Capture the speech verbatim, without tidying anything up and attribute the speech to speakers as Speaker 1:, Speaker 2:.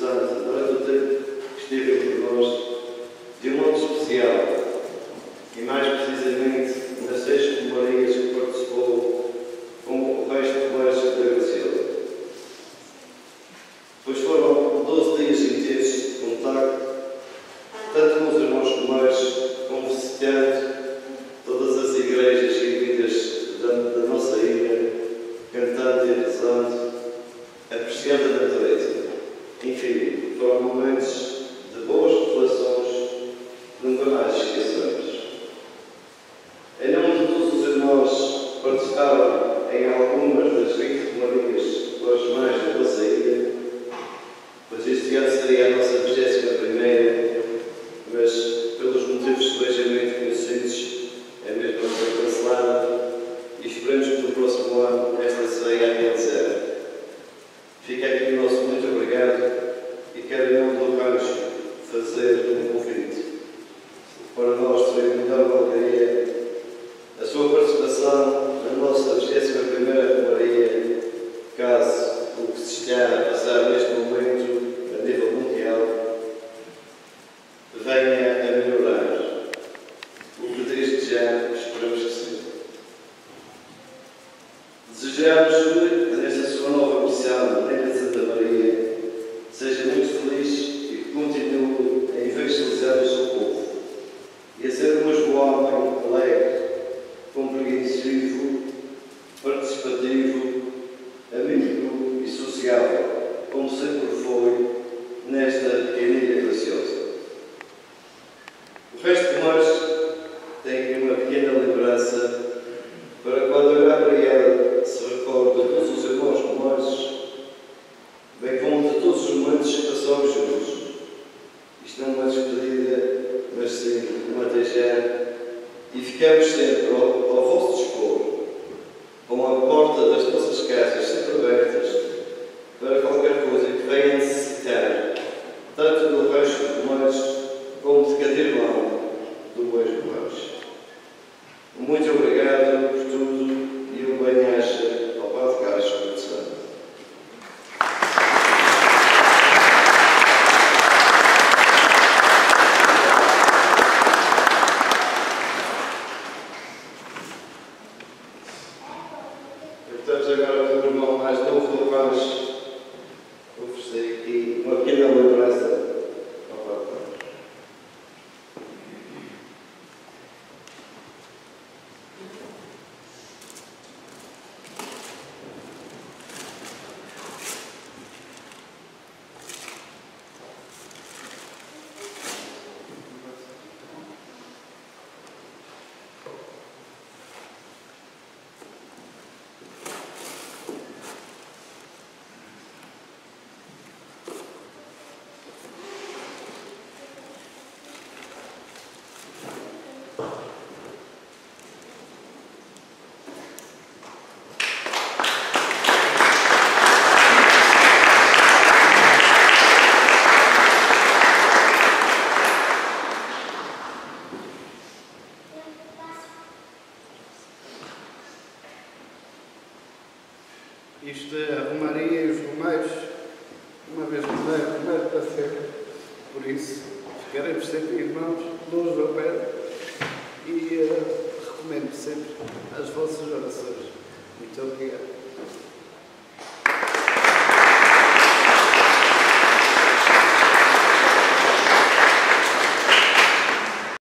Speaker 1: Santo, durante o tempo que esteve entre nós, de um modo especial, e mais precisamente nas seis comemorias que participou com o resto do Colégio da Graciosa. Pois foram doze dias inteiros de contacto, tanto com os irmãos comeiros como visitando todas as igrejas e vidas da, da nossa ilha, cantando e rezando, apreciando a natureza. Enfim, foram momentos de boas reflexões que nunca mais esqueceremos. Em nome de todos os irmãos que participaram em algumas das vinte comemorias pelas mães da nossa ilha, pois este ano seria a nossa vigésima primeira, mas pelos motivos felizmente conhecidos é mesmo a ser cancelada e esperemos que no próximo ano esta seja a realizar. Fica aqui o nosso muito obrigado e quero em nome do Rancho fazer um convite. Para nós seria melhor valeria a sua participação na nossa vigésima primeira comemoria, caso o que se está a passar neste momento a nível mundial venha a melhorar, o que desde já esperamos que sim. Desejamos, nesta sua nova missão, na Ilha de Santa Maria, seja muito feliz e que continue a evangelizar o seu povo e a ser um mesmo homem alegre, compreensivo, participativo, amigo e sociável, como sempre foi nesta pequena ilha graciosa. O resto de nós tem aqui uma pequena lembrança para quando olhar para ela se recorda de todos os irmãos comuns, bem como de todos os momentos que passamos juntos. Isto não é uma despedida, mas sim uma até já, e ficamos sempre ao, ao vosso dispor, com a porta das nossas casas sempre abertas para qualquer coisa que venha necessitar, tanto do Rancho de Comeiros como de cada irmão do mesmo rancho. Muito obrigado por tudo e um bem-aja ao Padre Carlos Espírito Santo. Estamos agora com o irmão mais novo do Rancho. Oferecer aqui uma pequena lembrança ao Padre Carlos.
Speaker 2: Isto é a Romaria e os Romeiros, uma vez Romeiro, Romeiro para sempre. Por isso, ficaremos sempre irmãos, longe ao pé, e uh, recomendo sempre as vossas orações. Muito obrigado.